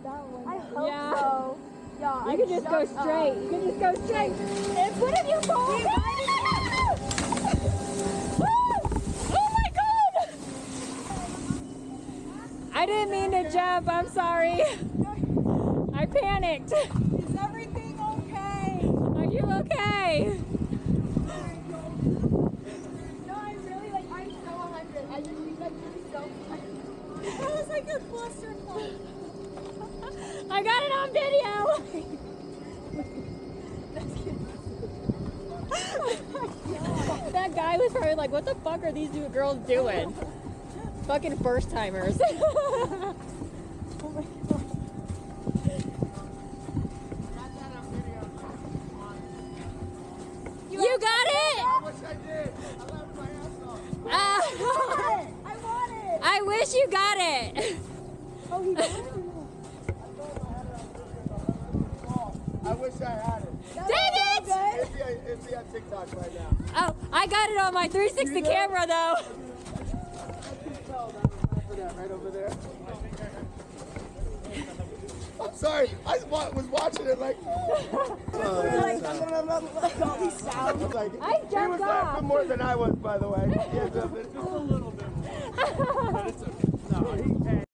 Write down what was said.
I hope so. Yeah, you can just go straight. You can just go straight. And what if you fall? Oh my god! I didn't mean to jump. I'm sorry. I panicked. Is everything okay? Are you okay? No, I'm really like, I'm so 100. I just think that's so funny. That was like a clusterfuck. I got it on video. That guy was probably like, what the fuck are these two girls doing? Fucking first timers. Oh my god. You got it? I wish I did. I laughed my ass off. I want it. I wish you got it. Oh, he got it? I wish I had it. David! It'd be on TikTok right now. Oh, I got it on my 360 camera though. I can tell that right over there. I'm sorry. I was watching it like. Like all these sounds. Like, I he jumped was off. laughing more than I was, by the way. Just a little bit. But it's okay. No, he